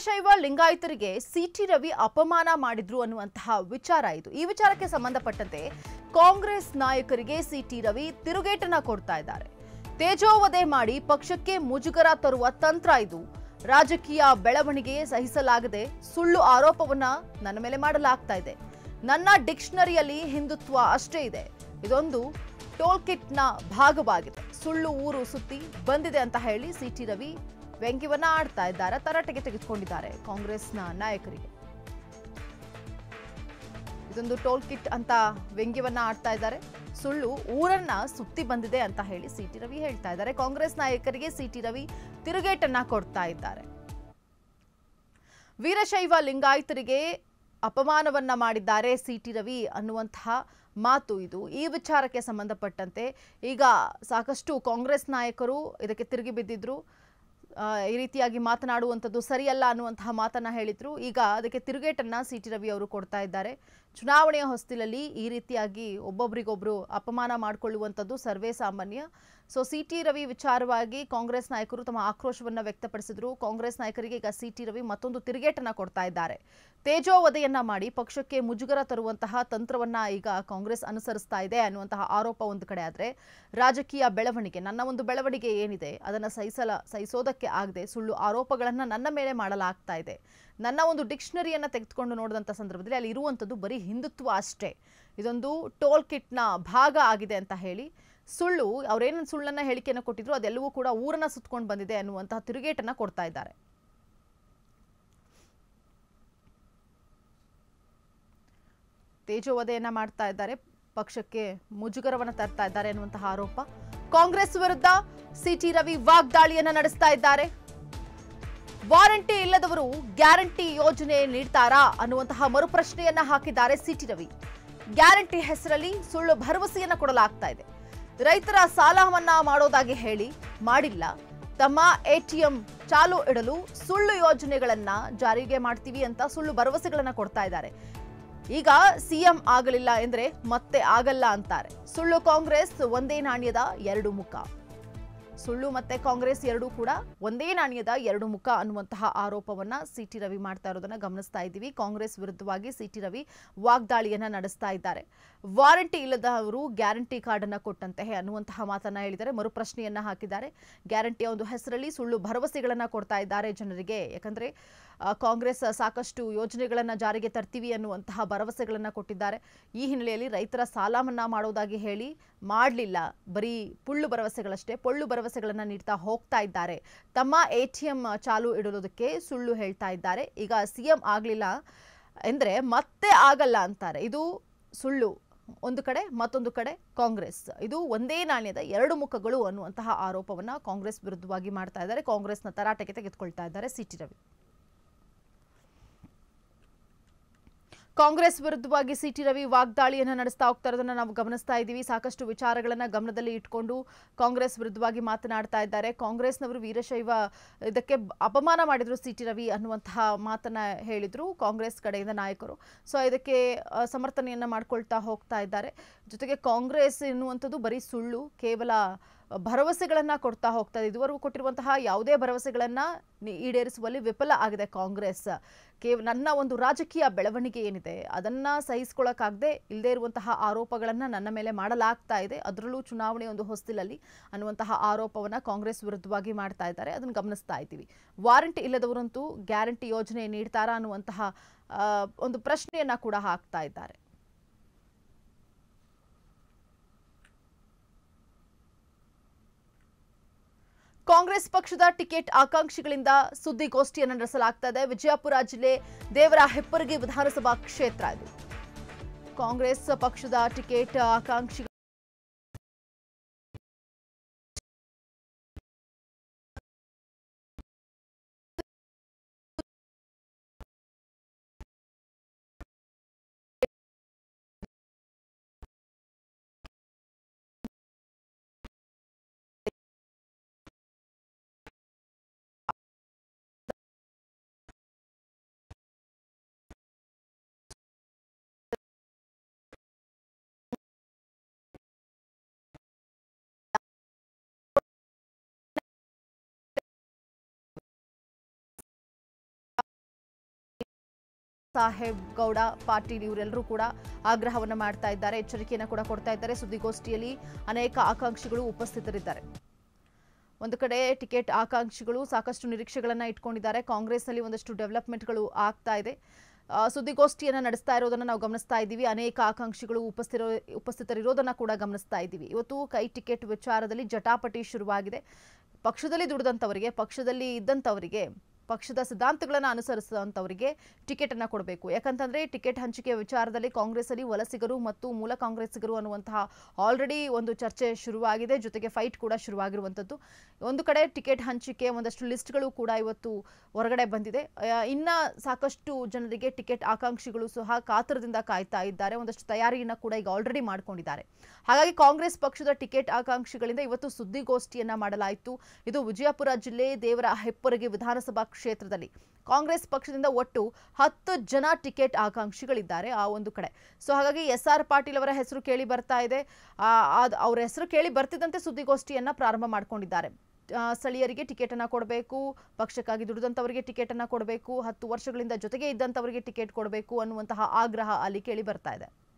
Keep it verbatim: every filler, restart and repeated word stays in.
Veerashaiva ಲಿಂಗಾಯತರಿಗೆ city Ravi ಅಪಮಾನ ಮಾಡಿದ್ರು ಅನ್ನುವಂತಹ ವಿಚಾರ ಇದು. ಈ ವಿಚಾರಕ್ಕೆ ಸಂಬಂಧಪಟ್ಟಂತೆ ಕಾಂಗ್ರೆಸ್ ನಾಯಕರಿಗೆ ಸಿಟಿ ರವಿ ತಿರುಗೇಟನ್ನ ಕೊಡ್ತಾ ಇದ್ದಾರೆ. ತೇಜೋವಧೆ ಮಾಡಿ ಪಕ್ಷಕ್ಕೆ ಮುಜುಗರ ತರುವ ತಂತ್ರ ಇದು. ರಾಜಕೀಯ ಬೆಳವಣಿಗೆ ಸಹಿಸಲಾಗದೆ ಸುಳ್ಳು ಆರೋಪವನ್ನ ನನ್ನ ಮೇಲೆ ಮಾಡಲಾಗ್ತಾ ಇದೆ. ನನ್ನ ಡಿಕ್ಷನರಿಯಲ್ಲಿ ಹಿಂದುತ್ವ ಅಷ್ಟೇ ಇದೆ. ಇದೊಂದು ಟೋಲ್ ಕಿಟ್ನ ಭಾಗವಾಗಿದೆ. ಸುಳ್ಳು ಊರು ಸುತ್ತಿ ಬಂದಿದೆ ಅಂತ ಹೇಳಿ ಸಿಟಿ ರವಿ ವ್ಯಂಗ್ಯವನ್ನ ಆಡ್ತಾ ಇದ್ದಾರೆ. ತರಾಟೆಗೆ ತೆಗೆದುಕೊಂಡಿದ್ದಾರೆ ಕಾಂಗ್ರೆಸ್ನ ನಾಯಕರಿಗೆ. ಇದೊಂದು ಟೋಲ್ ಕಿಟ್ ಅಂತ ವ್ಯಂಗ್ಯವನ್ನ ಆಡ್ತಾ ಇದ್ದಾರೆ. ಸುಳ್ಳು ಊರನ್ನ ಸುತ್ತಿ ಬಂದಿದೆ ಅಂತ ಹೇಳಿ ಸಿಟಿ ರವಿ ಹೇಳ್ತಾ ಇದ್ದಾರೆ. ಕಾಂಗ್ರೆಸ್ ನಾಯಕರಿಗೆ ಸಿಟಿ ರವಿ ತಿರುಗೇಟನ್ನ ಕೊಡ್ತಾ ಇದ್ದಾರೆ. ವೀರಶೈವ ಲಿಂಗಾಯತರಿಗೆ ಅಪಮಾನವನ್ನ ಮಾಡಿದ್ದಾರೆ ಸಿಟಿ ರವಿ ಅನ್ನುವಂತಹ ಮಾತು ಇದು. ಈ ವಿಚಾರಕ್ಕೆ ಸಂಬಂಧಪಟ್ಟಂತೆ ಈಗ ಸಾಕಷ್ಟು ಕಾಂಗ್ರೆಸ್ ನಾಯಕರು ಇದಕ್ಕೆ ತಿರುಗಿ ಬಿದ್ದಿದ್ರು. ಈ ರೀತಿಯಾಗಿ ಮಾತನಾಡುವಂಥದ್ದು ಸರಿಯಲ್ಲ ಅನ್ನುವಂತಹ ಮಾತನ್ನ ಹೇಳಿದ್ರು. ಈಗ ಅದಕ್ಕೆ ತಿರುಗೇಟನ್ನ ಸಿಟಿ ರವಿ ಅವರು ಕೊಡ್ತಾ ಇದ್ದಾರೆ. ಚುನಾವಣೆಯ ಹೊಸ್ತಿಲಲ್ಲಿ ಈ ರೀತಿಯಾಗಿ ಒಬ್ಬೊಬ್ಬರಿಗೊಬ್ರು ಅಪಮಾನ ಮಾಡಿಕೊಳ್ಳುವಂಥದ್ದು ಸರ್ವೇ ಸಾಮಾನ್ಯ. ಸೊ ಸಿಟಿ ರವಿ ವಿಚಾರವಾಗಿ ಕಾಂಗ್ರೆಸ್ ನಾಯಕರು ತಮ್ಮ ಆಕ್ರೋಶವನ್ನ ವ್ಯಕ್ತಪಡಿಸಿದ್ರು. ಕಾಂಗ್ರೆಸ್ ನಾಯಕರಿಗೆ ಈಗ ಸಿಟಿ ರವಿ ಮತ್ತೊಂದು ತಿರುಗೇಟನ್ನ ಕೊಡ್ತಾ ಇದ್ದಾರೆ. ತೇಜೋವಧೆಯನ್ನ ಮಾಡಿ ಪಕ್ಷಕ್ಕೆ ಮುಜುಗರ ತರುವಂತಹ ತಂತ್ರವನ್ನ ಈಗ ಕಾಂಗ್ರೆಸ್ ಅನುಸರಿಸ್ತಾ ಇದೆ ಅನ್ನುವಂತಹ ಆರೋಪ ಒಂದು ಕಡೆ ಆದ್ರೆ, ರಾಜಕೀಯ ಬೆಳವಣಿಗೆ ನನ್ನ ಒಂದು ಬೆಳವಣಿಗೆ ಏನಿದೆ ಅದನ್ನ ಸಹಿಸಲ ಸಹಿಸೋದಕ್ಕೆ ಆಗದೆ ಸುಳ್ಳು ಆರೋಪಗಳನ್ನ ನನ್ನ ಮೇಲೆ ಮಾಡಲಾಗ್ತಾ ಇದೆ. ನನ್ನ ಒಂದು ಡಿಕ್ಷನರಿಯನ್ನ ತೆಗೆದುಕೊಂಡು ನೋಡಿದಂಥ ಸಂದರ್ಭದಲ್ಲಿ ಅಲ್ಲಿ ಇರುವಂಥದ್ದು ಬರೀ ಹಿಂದುತ್ವ ಅಷ್ಟೇ. ಇದೊಂದು ಟೋಲ್ ಕಿಟ್ನ ಭಾಗ ಆಗಿದೆ ಅಂತ ಹೇಳಿ ಸುಳ್ಳು ಅವರೇನು ಸುಳ್ಳನ್ನ ಹೇಳಿಕೆಯನ್ನು ಕೊಟ್ಟಿದ್ರು ಅದೆಲ್ಲವೂ ಕೂಡ ಊರನ್ನ ಸುತ್ತಕೊಂಡು ಬಂದಿದೆ ಅನ್ನುವಂತಹ ತಿರುಗೇಟನ್ನ ಕೊಡ್ತಾ ಇದ್ದಾರೆ. ತೇಜೋವಧೆಯನ್ನ ಮಾಡ್ತಾ ಇದ್ದಾರೆ, ಪಕ್ಷಕ್ಕೆ ಮುಜುಗರವನ್ನ ತರ್ತಾ ಇದ್ದಾರೆ ಅನ್ನುವಂತಹ ಆರೋಪ. ಕಾಂಗ್ರೆಸ್ ವಿರುದ್ಧ ಸಿಟಿ ರವಿ ವಾಗ್ದಾಳಿಯನ್ನ ನಡೆಸ್ತಾ ಇದ್ದಾರೆ. ವಾರಂಟಿ ಇಲ್ಲದವರು ಗ್ಯಾರಂಟಿ ಯೋಜನೆ ನೀಡ್ತಾರಾ ಅನ್ನುವಂತಹ ಮರುಪ್ರಶ್ನೆಯನ್ನ ಹಾಕಿದ್ದಾರೆ ಸಿಟಿ ರವಿ. ಗ್ಯಾರಂಟಿ ಹೆಸರಲ್ಲಿ ಸುಳ್ಳು ಭರವಸೆಯನ್ನ ಕೊಡಲಾಗ್ತಾ ಇದೆ. ರೈತರ ಸಾಲ ಮನ್ನಾ ಮಾಡೋದಾಗಿ ಹೇಳಿ ಮಾಡಿಲ್ಲ. ತಮ್ಮ ಎಟಿಎಂ ಚಾಲು ಇಡಲು ಸುಳ್ಳು ಯೋಜನೆಗಳನ್ನ ಜಾರಿಗೆ ಮಾಡ್ತೀವಿ ಅಂತ ಸುಳ್ಳು ಭರವಸೆಗಳನ್ನ ಕೊಡ್ತಾ ಇದ್ದಾರೆ. ಈಗ ಸಿಎಂ ಆಗಲಿಲ್ಲ ಎಂದ್ರೆ ಮತ್ತೆ ಆಗಲ್ಲ ಅಂತಾರೆ. ಸುಳ್ಳು ಕಾಂಗ್ರೆಸ್ ಒಂದೇ ನಾಣ್ಯದ ಎರಡು ಮುಖ. ಸುಳ್ಳು ಮತ್ತೆ ಕಾಂಗ್ರೆಸ್ ಎರಡೂ ಕೂಡ ಒಂದೇ ನಾಣ್ಯದ ಎರಡು ಮುಖ ಅನ್ನುವಂತಹ ಆರೋಪವನ್ನ ಸಿಟಿ ರವಿ ಮಾಡ್ತಾ ಇರೋದನ್ನ ಗಮನಿಸ್ತಾ ಇದ್ದೀವಿ. ಕಾಂಗ್ರೆಸ್ ವಿರುದ್ಧವಾಗಿ ಸಿಟಿ ರವಿ ವಾಗ್ದಾಳಿಯನ್ನ ನಡೆಸ್ತಾ ಇದ್ದಾರೆ. ವಾರಂಟಿ ಇಲ್ಲದವರು ಗ್ಯಾರಂಟಿ ಕಾರ್ಡ್ ಅನ್ನ ಕೊಟ್ಟಂತೆ ಅನ್ನುವಂತಹ ಮಾತನ್ನ ಹೇಳಿದ್ದಾರೆ. ಮರುಪ್ರಶ್ನೆಯನ್ನ ಹಾಕಿದ್ದಾರೆ. ಗ್ಯಾರಂಟಿಯ ಒಂದು ಹೆಸರಲ್ಲಿ ಸುಳ್ಳು ಭರವಸೆಗಳನ್ನ ಕೊಡ್ತಾ ಇದ್ದಾರೆ ಜನರಿಗೆ. ಯಾಕಂದ್ರೆ ಕಾಂಗ್ರೆಸ್ ಸಾಕಷ್ಟು ಯೋಜನೆಗಳನ್ನ ಜಾರಿಗೆ ತರ್ತೀವಿ ಅನ್ನುವಂತಹ ಭರವಸೆಗಳನ್ನ ಕೊಟ್ಟಿದ್ದಾರೆ. ಈ ಹಿನ್ನೆಲೆಯಲ್ಲಿ ರೈತರ ಸಾಲ ಮನ್ನಾ ಮಾಡೋದಾಗಿ ಹೇಳಿ ಮಾಡಲಿಲ್ಲ. ಬರೀ ಪುಳ್ಳು ಭರವಸೆಗಳಷ್ಟೇ ಪೊಳ್ಳು ಭರವಸೆಗಳನ್ನ ನೀಡ್ತಾ ಹೋಗ್ತಾ ಇದ್ದಾರೆ. ತಮ್ಮ ಎಟಿಎಂ ಚಾಲು ಇಡೋದಕ್ಕೆ ಸುಳ್ಳು ಹೇಳ್ತಾ ಇದ್ದಾರೆ. ಈಗ ಸಿಎಂ ಆಗ್ಲಿಲ್ಲ ಅಂದ್ರೆ ಮತ್ತೆ ಆಗಲ್ಲ ಅಂತಾರೆ. ಇದು ಸುಳ್ಳು ಒಂದು ಕಡೆ, ಮತ್ತೊಂದು ಕಡೆ ಕಾಂಗ್ರೆಸ್. ಇದು ಒಂದೇ ನಾಣ್ಯದ ಎರಡು ಮುಖಗಳು ಅನ್ನುವಂತಹ ಆರೋಪವನ್ನ ಕಾಂಗ್ರೆಸ್ ವಿರುದ್ಧವಾಗಿ ಮಾಡ್ತಾ ಇದ್ದಾರೆ. ಕಾಂಗ್ರೆಸ್ನ ತರಾಟೆಗೆ ತೆಗೆದುಕೊಳ್ತಾ ಇದ್ದಾರೆ ಸಿಟಿ ರವಿ. ಕಾಂಗ್ರೆಸ್ ವಿರುದ್ಧವಾಗಿ ಸಿಟಿ ರವಿ ವಾಗ್ದಾಳಿಯನ್ನು ನಡೆಸ್ತಾ ಹೋಗ್ತಾ ಇರೋದನ್ನ ನಾವು ಗಮನಿಸ್ತಾ ಇದ್ದೀವಿ. ಸಾಕಷ್ಟು ವಿಚಾರಗಳನ್ನ ಗಮನದಲ್ಲಿ ಇಟ್ಕೊಂಡು ಕಾಂಗ್ರೆಸ್ ವಿರುದ್ಧವಾಗಿ ಮಾತನಾಡ್ತಾ ಇದ್ದಾರೆ. ಕಾಂಗ್ರೆಸ್ನವರು ವೀರಶೈವ ಇದಕ್ಕೆ ಅಪಮಾನ ಮಾಡಿದ್ರು ಸಿಟಿ ರವಿ ಅನ್ನುವಂತಹ ಮಾತನ್ನ ಹೇಳಿದ್ರು ಕಾಂಗ್ರೆಸ್ ಕಡೆಯಿಂದ ನಾಯಕರು. ಸೊ ಇದಕ್ಕೆ ಸಮರ್ಥನೆಯನ್ನ ಮಾಡ್ಕೊಳ್ತಾ ಹೋಗ್ತಾ ಇದ್ದಾರೆ. ಜೊತೆಗೆ ಕಾಂಗ್ರೆಸ್ ಎನ್ನುವಂಥದ್ದು ಬರೀ ಸುಳ್ಳು, ಕೇವಲ ಭರವಸೆಗಳನ್ನ ಕೊಡ್ತಾ ಹೋಗ್ತಾ ಇದೆ. ಇದುವರೆಗೂ ಕೊಟ್ಟಿರುವಂತಹ ಯಾವುದೇ ಭರವಸೆಗಳನ್ನ ಈಡೇರಿಸುವಲ್ಲಿ ವಿಫಲ ಆಗಿದೆ ಕಾಂಗ್ರೆಸ್. ಕೇವ ನನ್ನ ಒಂದು ರಾಜಕೀಯ ಬೆಳವಣಿಗೆ ಏನಿದೆ ಅದನ್ನ ಸಹಿಸ್ಕೊಳ್ಳೋಕ್ಕಾಗದೆ ಇಲ್ಲದೆ ಇರುವಂತಹ ಆರೋಪಗಳನ್ನ ನನ್ನ ಮೇಲೆ ಮಾಡಲಾಗ್ತಾ ಇದೆ, ಅದರಲ್ಲೂ ಚುನಾವಣೆ ಒಂದು ಹೊಸ್ತಿಲಲ್ಲಿ ಅನ್ನುವಂತಹ ಆರೋಪವನ್ನ ಕಾಂಗ್ರೆಸ್ ವಿರುದ್ಧವಾಗಿ ಮಾಡ್ತಾ ಇದ್ದಾರೆ. ಅದನ್ನು ಗಮನಿಸ್ತಾ ಇದ್ದೀವಿ. ವಾರಂಟಿ ಇಲ್ಲದವರಂತೂ ಗ್ಯಾರಂಟಿ ಯೋಜನೆ ನೀಡ್ತಾರಾ ಅನ್ನುವಂತಹ ಒಂದು ಪ್ರಶ್ನೆಯನ್ನ ಕೂಡ ಹಾಕ್ತಾ ಇದ್ದಾರೆ. ಕಾಂಗ್ರೆಸ್ ಪಕ್ಷದ ಟಿಕೆಟ್ ಆಕಾಂಕ್ಷಿಗಳಿಂದ ಸುದ್ದಿಗೋಷ್ಠಿಯನ್ನು ನಡೆಸಲಾಗ್ತಾ ಇದೆ. ವಿಜಯಪುರ ಜಿಲ್ಲೆ ದೇವರ ಹೆಪ್ಪರಗಿ ವಿಧಾನಸಭಾ ಕ್ಷೇತ್ರ ಇದು. ಕಾಂಗ್ರೆಸ್ ಪಕ್ಷದ ಟಿಕೆಟ್ ಆಕಾಂಕ್ಷಿ ಸಾಹೇಬ್ ಗೌಡ ಪಾಟೀಲ್ ಇವರೆಲ್ಲರೂ ಕೂಡ ಆಗ್ರಹವನ್ನ ಮಾಡ್ತಾ ಇದ್ದಾರೆ, ಎಚ್ಚರಿಕೆಯನ್ನು ಕೂಡ ಕೊಡ್ತಾ ಇದ್ದಾರೆ. ಸುದ್ದಿಗೋಷ್ಠಿಯಲ್ಲಿ ಅನೇಕ ಆಕಾಂಕ್ಷಿಗಳು ಉಪಸ್ಥಿತರಿದ್ದಾರೆ. ಒಂದು ಕಡೆ ಟಿಕೆಟ್ ಆಕಾಂಕ್ಷಿಗಳು ಸಾಕಷ್ಟು ನಿರೀಕ್ಷೆಗಳನ್ನ ಇಟ್ಕೊಂಡಿದ್ದಾರೆ. ಕಾಂಗ್ರೆಸ್ನಲ್ಲಿ ಒಂದಷ್ಟು ಡೆವಲಪ್ಮೆಂಟ್ಗಳು ಆಗ್ತಾ ಇದೆ. ಸುದ್ದಿಗೋಷ್ಠಿಯನ್ನು ನಡೆಸ್ತಾ ಇರೋದನ್ನ ನಾವು ಗಮನಿಸ್ತಾ ಇದ್ದೀವಿ. ಅನೇಕ ಆಕಾಂಕ್ಷಿಗಳು ಉಪಸ್ಥಿರೋ ಉಪಸ್ಥಿತರಿರೋದನ್ನ ಕೂಡ ಗಮನಿಸ್ತಾ ಇದ್ದೀವಿ. ಇವತ್ತು ಕೈ ಟಿಕೆಟ್ ವಿಚಾರದಲ್ಲಿ ಜಟಾಪಟಿ ಶುರುವಾಗಿದೆ. ಪಕ್ಷದಲ್ಲಿ ದುಡಿದಂಥವರಿಗೆ, ಪಕ್ಷದಲ್ಲಿ ಇದ್ದಂಥವರಿಗೆ, ಪಕ್ಷದ ಸಿದ್ಧಾಂತಗಳನ್ನು ಅನುಸರಿಸಿದಂಥವರಿಗೆ ಟಿಕೆಟ್ ಅನ್ನು ಕೊಡಬೇಕು. ಯಾಕಂತಂದ್ರೆ ಟಿಕೆಟ್ ಹಂಚಿಕೆ ವಿಚಾರದಲ್ಲಿ ಕಾಂಗ್ರೆಸ್ ಅಲ್ಲಿ ವಲಸಿಗರು ಮತ್ತು ಮೂಲ ಕಾಂಗ್ರೆಸ್ಸಿಗರು ಅನ್ನುವಂತಹ ಆಲ್ರೆಡಿ ಒಂದು ಚರ್ಚೆ ಶುರುವಾಗಿದೆ. ಜೊತೆಗೆ ಫೈಟ್ ಕೂಡ ಶುರುವಾಗಿರುವಂಥದ್ದು. ಒಂದು ಕಡೆ ಟಿಕೆಟ್ ಹಂಚಿಕೆ ಒಂದಷ್ಟು ಲಿಸ್ಟ್ಗಳು ಕೂಡ ಇವತ್ತು ಹೊರಗಡೆ ಬಂದಿದೆ. ಇನ್ನ ಸಾಕಷ್ಟು ಜನರಿಗೆ ಟಿಕೆಟ್ ಆಕಾಂಕ್ಷಿಗಳು ಸಹ ಕಾತರದಿಂದ ಕಾಯ್ತಾ ಇದ್ದಾರೆ. ಒಂದಷ್ಟು ತಯಾರಿಯನ್ನ ಕೂಡ ಈಗ ಆಲ್ರೆಡಿ ಮಾಡ್ಕೊಂಡಿದ್ದಾರೆ. ಹಾಗಾಗಿ ಕಾಂಗ್ರೆಸ್ ಪಕ್ಷದ ಟಿಕೆಟ್ ಆಕಾಂಕ್ಷಿಗಳಿಂದ ಇವತ್ತು ಸುದ್ದಿಗೋಷ್ಠಿಯನ್ನ ಮಾಡಲಾಯಿತು. ಇದು ವಿಜಯಪುರ ಜಿಲ್ಲೆ ದೇವರ ಹೆಪ್ಪರಗಿ ವಿಧಾನಸಭಾ ಕ್ಷೇತ್ರದಲ್ಲಿ ಕಾಂಗ್ರೆಸ್ ಪಕ್ಷದಿಂದ ಒಟ್ಟು ಹತ್ತು ಜನ ಟಿಕೆಟ್ ಆಕಾಂಕ್ಷಿಗಳಿದ್ದಾರೆ ಆ ಒಂದು ಕಡೆ. ಸೊ ಹಾಗಾಗಿ ಎಸ್ ಆರ್ ಪಾಟೀಲ್ ಅವರ ಹೆಸರು ಕೇಳಿ ಬರ್ತಾ ಇದೆ. ಅವರ ಹೆಸರು ಕೇಳಿ ಬರ್ತಿದ್ದಂತೆ ಸುದ್ದಿಗೋಷ್ಠಿಯನ್ನ ಪ್ರಾರಂಭ ಮಾಡ್ಕೊಂಡಿದ್ದಾರೆ. ಸ್ಥಳೀಯರಿಗೆ ಟಿಕೆಟ್ ಅನ್ನ ಕೊಡಬೇಕು, ಪಕ್ಷಕ್ಕಾಗಿ ದುಡಿದಂತವರಿಗೆ ಟಿಕೆಟ್ ಅನ್ನ ಕೊಡಬೇಕು, ಹತ್ತು ವರ್ಷಗಳಿಂದ ಜೊತೆಗೆ ಇದ್ದಂತವರಿಗೆ ಟಿಕೆಟ್ ಕೊಡಬೇಕು ಅನ್ನುವಂತಹ ಆಗ್ರಹ ಅಲ್ಲಿ ಕೇಳಿ ಬರ್ತಾ ಇದೆ.